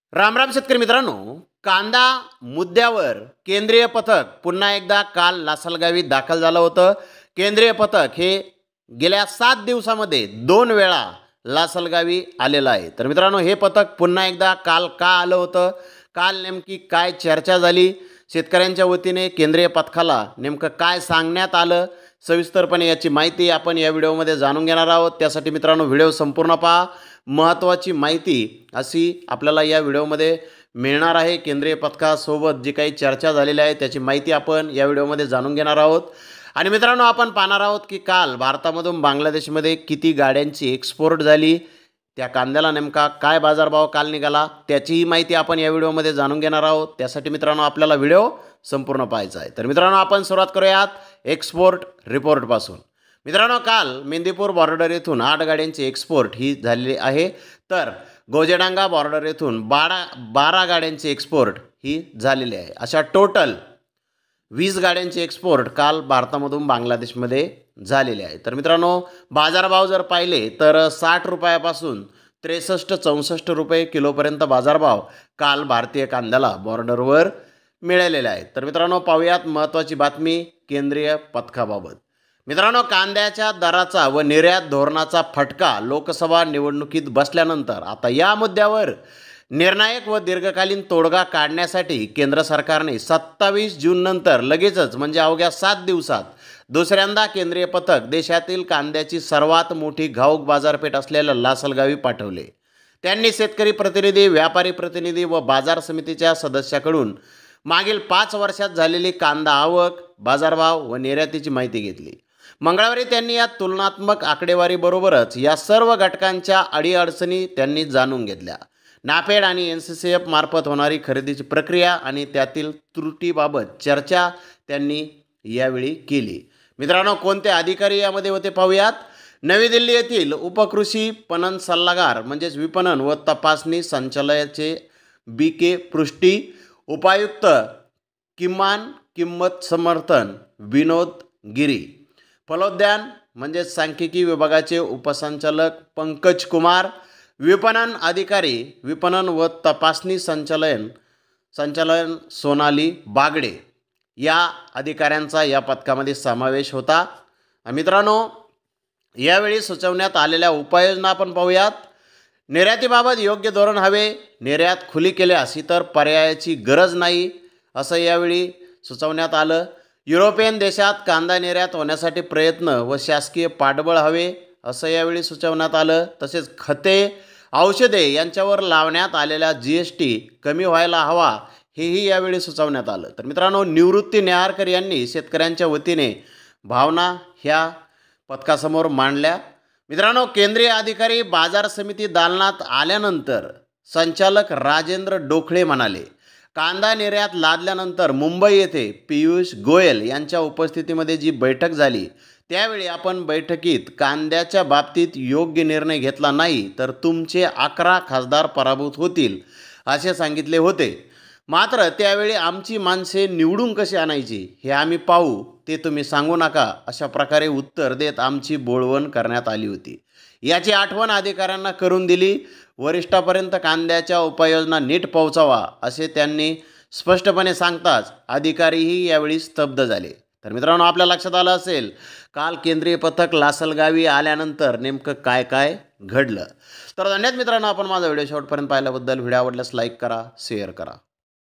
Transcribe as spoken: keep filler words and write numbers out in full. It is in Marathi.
राम राम शेतकरी मित्रांनो, कांदा मुद्द्यावर केंद्रीय पथक पुन्हा एकदा काल लासलगावी दाखल झालं होतं. केंद्रीय पथक हे गेल्या सात दिवसामध्ये दोन वेळा लासलगावी आलेलं आहे. तर मित्रांनो, हे पथक पुन्हा एकदा काल का आलं होतं, काल नेमकी काय चर्चा झाली, शेतकऱ्यांच्या वतीने केंद्रीय पथकाला नेमकं काय सांगण्यात आलं, सविस्तरपणे याची माहिती आपण या व्हिडिओमध्ये जाणून घेणार आहोत. त्यासाठी मित्रांनो, व्हिडिओ संपूर्ण पहा. महत्त्वाची माहिती अशी आपल्याला या व्हिडिओमध्ये मिळणार आहे. केंद्रीय पथकासोबत जी काही चर्चा झालेली आहे त्याची माहिती आपण या व्हिडिओमध्ये जाणून घेणार आहोत. आणि मित्रांनो, आपण पाहणार आहोत की काल भारतामधून बांगलादेशमध्ये किती गाड्यांची एक्सपोर्ट झाली, त्या कांद्याला नेमका काय बाजारभाव काल निघाला, त्याचीही माहिती आपण या व्हिडिओमध्ये जाणून घेणार आहोत. त्यासाठी मित्रांनो, आपल्याला व्हिडिओ संपूर्ण पाहायचा आहे. तर मित्रांनो, आपण सुरुवात करूयात एक्सपोर्ट रिपोर्टपासून. मित्रांनो, काल मेंदीपूर बॉर्डर येथून आठ गाड्यांची एक्सपोर्ट ही झालेली आहे. तर गोजेडांगा बॉर्डर येथून बारा बारा गाड्यांची एक्सपोर्ट ही झालेली आहे. अशा टोटल वीस गाड्यांची एक्सपोर्ट काल भारतामधून बांगलादेशमध्ये झालेली आहे. तर मित्रांनो, बाजारभाव जर पाहिले तर साठ रुपयापासून त्रेसष्ट चौसष्ट रुपये किलोपर्यंत बाजारभाव काल भारतीय कांद्याला बॉर्डरवर मिळालेले आहेत. तर मित्रांनो, पाहूयात महत्त्वाची बातमी केंद्रीय पथकाबाबत. मित्रांनो, कांद्याच्या दराचा व निर्यात धोरणाचा फटका लोकसभा निवडणुकीत बसल्यानंतर आता या मुद्द्यावर निर्णायक व दीर्घकालीन तोडगा काढण्यासाठी केंद्र सरकारने सत्तावीस जून नंतर लगेचच म्हणजे अवघ्या सात दिवसात दुसऱ्यांदा केंद्रीय पथक देशातील कांद्याची सर्वात मोठी घाऊक बाजारपेठ असलेल्या लासलगावी पाठवले. त्यांनी शेतकरी प्रतिनिधी, व्यापारी प्रतिनिधी व बाजार समितीच्या सदस्याकडून मागील पाच वर्षात झालेली कांदा आवक, बाजारभाव व निर्यातीची माहिती घेतली. मंगळवारी त्यांनी या तुलनात्मक आकडेवारीबरोबरच या सर्व घटकांच्या अडीअडचणी त्यांनी जाणून घेतल्या. नाफेड आणि एन सी सी एफ मार्फत होणारी खरेदीची प्रक्रिया आणि त्यातील त्रुटीबाबत चर्चा त्यांनी यावेळी केली. मित्रांनो, कोणते अधिकारी यामध्ये होते पाहूयात. नवी दिल्ली येथील उपकृषी पणन सल्लागार म्हणजेच विपणन व तपासणी संचालयाचे बी के पृष्टी, उपायुक्त किमान किंमत समर्थन विनोद गिरी, फलोद्यान म्हणजे सांख्यिकी विभागाचे उपसंचालक पंकज कुमार, विपणन अधिकारी विपणन व तपासणी संचालन संचालन सोनाली बागडे या अधिकाऱ्यांचा या पथकामध्ये समावेश होता. मित्रांनो, यावेळी सुचवण्यात आलेल्या उपाययोजना आपण पाहूयात. निर्यातीबाबत योग्य धोरण हवे, निर्यात खुली केल्यास इतर पर्यायाची गरज नाही असं यावेळी सुचवण्यात आलं. युरोपियन देशात कांदा निर्यात होण्यासाठी प्रयत्न व शासकीय पाठबळ हवे असं यावेळी सुचवण्यात आलं. तसेच खते, औषधे यांच्यावर लावण्यात आलेला जी एस टी कमी व्हायला हवा हेही यावेळी सुचवण्यात आलं. तर मित्रांनो, निवृत्ती नेहारकर यांनी शेतकऱ्यांच्या वतीने भावना ह्या पथकासमोर मांडल्या. मित्रांनो, केंद्रीय अधिकारी बाजार समिती दालनात आल्यानंतर संचालक राजेंद्र डोखळे म्हणाले, कांदा निर्यात लादल्यानंतर मुंबई येथे पियुष गोयल यांच्या उपस्थितीमध्ये जी बैठक झाली त्यावेळी आपण बैठकीत कांद्याच्या बाबतीत योग्य निर्णय घेतला नाही तर तुमचे अकरा खासदार पराभूत होतील असे सांगितले होते. मात्र त्यावेळी आमची माणसे निवडून कशी आणायची हे आम्ही पाहू, ते तुम्ही सांगू नका अशा प्रकारे उत्तर देत आमची बोळवण करण्यात आली होती. याची आठवण अधिकाऱ्यांना करून दिली. वरिष्ठापर्यंत कांद्याच्या उपाययोजना नीट पोहोचावा असे त्यांनी स्पष्टपणे सांगताच अधिकारीही यावेळी स्तब्ध झाले. तर मित्रांनो, आपल्या लक्षात आलं असेल काल केंद्रीय पथक लासलगावी आल्यानंतर नेमकं काय काय घडलं. तर धन्यवाद मित्रांनो, आपण माझा व्हिडिओ शेवटपर्यंत पाहिल्याबद्दल. व्हिडिओ आवडल्यास लाईक करा, शेअर करा.